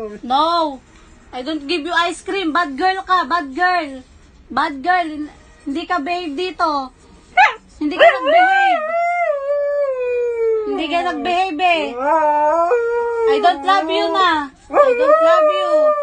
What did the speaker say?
No. I don't give you ice cream. Bad girl ka. Bad girl. Bad girl. Hindi ka babe dito. Hindi ka nag-behave. Hindi ka nag-behave eh. I don't love you na. I don't love you.